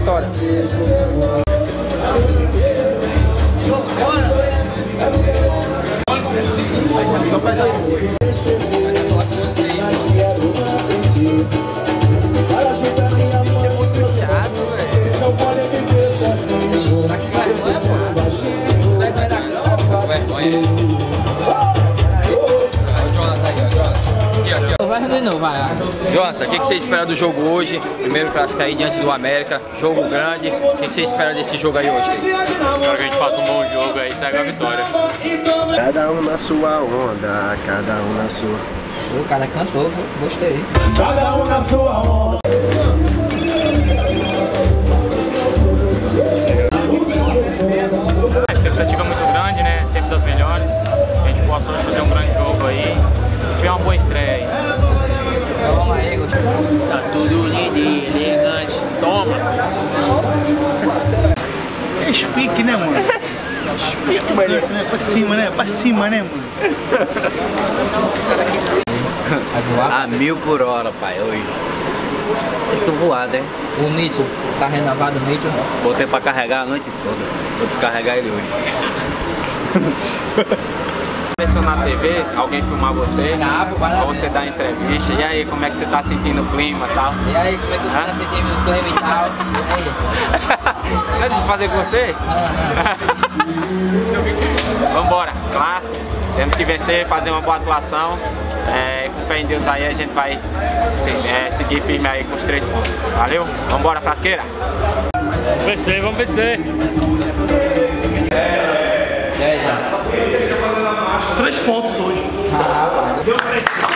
vitória. Jota, o que você espera do jogo hoje? Primeiro clássico aí diante do América, jogo grande. O que você espera desse jogo aí hoje? Espero que a gente faça um bom jogo aí, segue a vitória. Cada um na sua onda, cada um na sua. O cara cantou, gostei. Cada um na sua onda. A expectativa é muito grande, né? Sempre das melhores. A gente possa hoje fazer um grande jogo aí. Tiver uma boa estreia aí. Toma aí, Tá tudo lindo e elegante. Toma! É espique, né, mano? Espique, mano. Pra cima, né, mano? Vai voar? A 1000 por hora, pai, hoje. Tem que voar, né? O Nito, tá renovado o Nito? Botei pra carregar a noite toda. Vou descarregar ele hoje. Começou na TV, alguém filmar você, Não, ou você dar entrevista, e aí, como é que você tá sentindo o clima e tal? E aí, como é que você tá sentindo o clima e tal? E aí? Não é de fazer com você? Vambora, clássico, temos que vencer, fazer uma boa atuação, com fé em Deus aí a gente vai seguir firme aí com os 3 pontos, valeu? Vambora, frasqueira! Vamos vencer! E aí, Zé? 3 pontos hoje. Deu 3 pontos.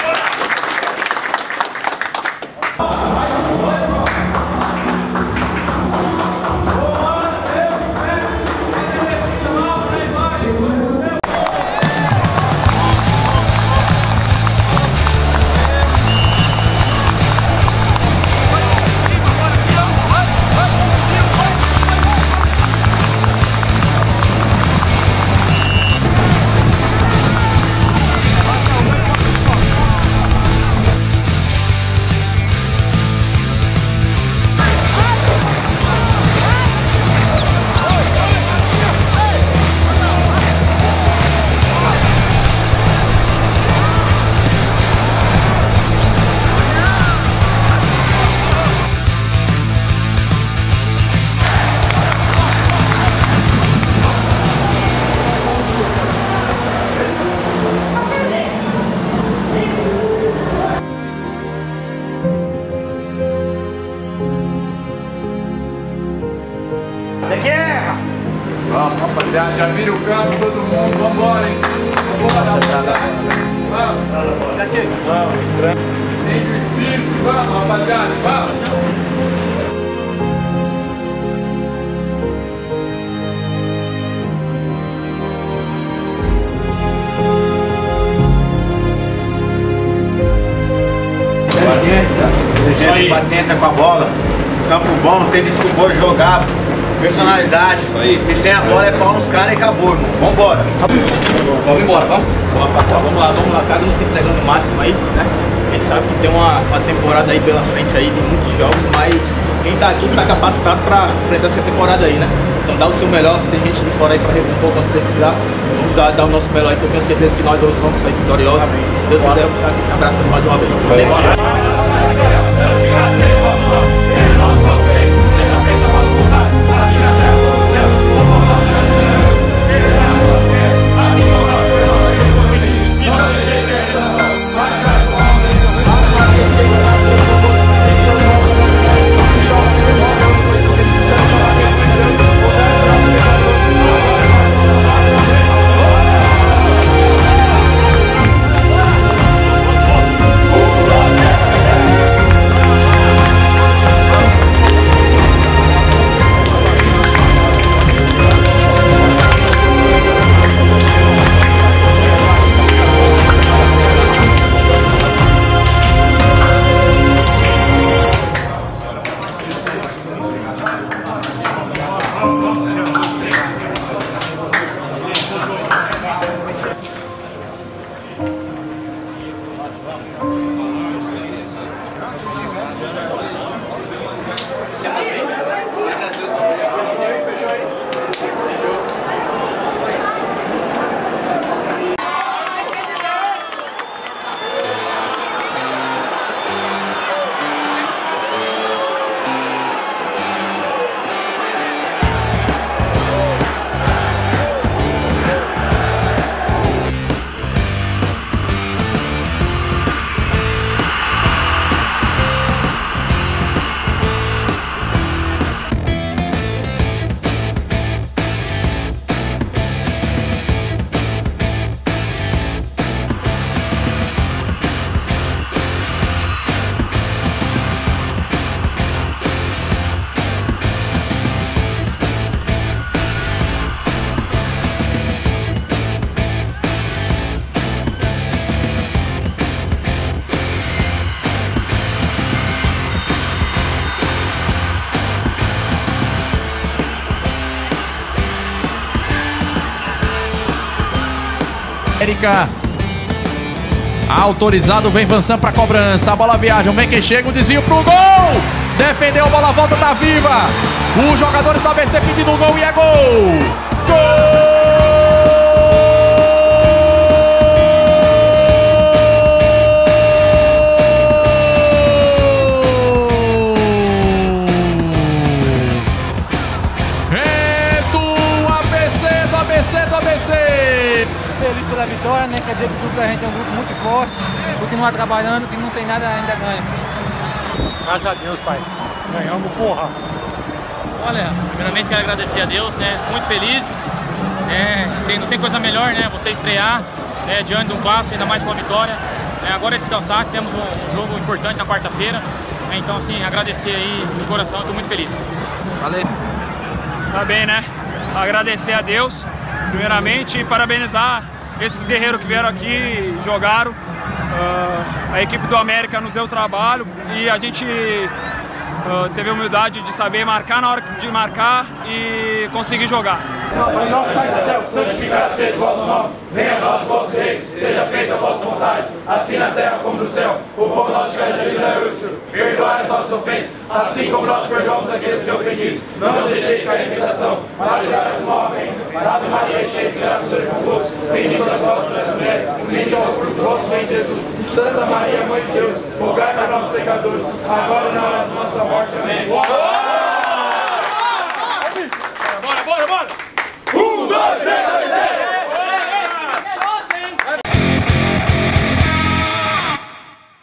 Ó, rapaziada, já vira o campo, todo mundo, vambora, hein? Vamos. Enche o espírito, vamos, rapaziada, vamos. Inteligência e paciência com a bola, campo bom, tem desculpa jogar, personalidade. E sem a bola é pau nos caras e acabou, irmão. Vambora. Vamos embora, vamos? Vamos lá, cada um se entregando o máximo aí, né? A gente sabe que tem uma temporada aí pela frente aí, de muitos jogos, mas quem tá aqui tá capacitado pra enfrentar essa temporada aí, né? Então dá o seu melhor, tem gente de fora aí pra recompor quando precisar. Vamos dar o nosso melhor aí, porque eu tenho certeza que nós dois vamos sair vitoriosos. Se Deus quiser, vamos estar aqui se abraçando mais uma vez. América. Autorizado, vem Vansan pra cobrança. A bola viaja, vem quem chega, um desvio pro gol. Defendeu, a bola volta, tá viva. Os jogadores do ABC pedindo o gol e é gol. Gol! Do ABC! Feliz pela vitória, né? Quer dizer que o grupo da gente é um grupo muito forte, continuar trabalhando, que não tem nada ainda ganho. Graças a Deus, pai. Ganhamos, porra. Olha, primeiramente quero agradecer a Deus, né? Muito feliz. Não tem coisa melhor, né? Você estrear, né? Diante de um clássico, ainda mais com uma vitória. Agora é descansar, que temos um jogo importante na quarta-feira. Então, assim, agradecer aí do coração, estou muito feliz. Valeu. Tá bem, né? Agradecer a Deus, primeiramente, e parabenizar esses guerreiros que vieram aqui, jogaram. A equipe do América nos deu trabalho e a gente teve a humildade de saber marcar na hora de marcar e conseguir jogar. Pai nosso que estás no céu, santificado seja o vosso nome, venha a nós o vosso reino, seja feita a vossa vontade, assim na terra como no céu. O pão nosso de cada dia nos dai hoje, perdoai as nossas ofensas, assim como nós perdoamos aqueles que ofendido. Não nos deixeis cair em tentação, mas livrai-nos do mal. Amém. Ave Maria, cheia de graça, o Senhor é convosco, bendita sois vós entre as mulheres, bendito é o fruto do vosso ventre, Jesus. Santa Maria, Mãe de Deus, rogai por nós pecadores, agora e na hora da nossa morte. Amém.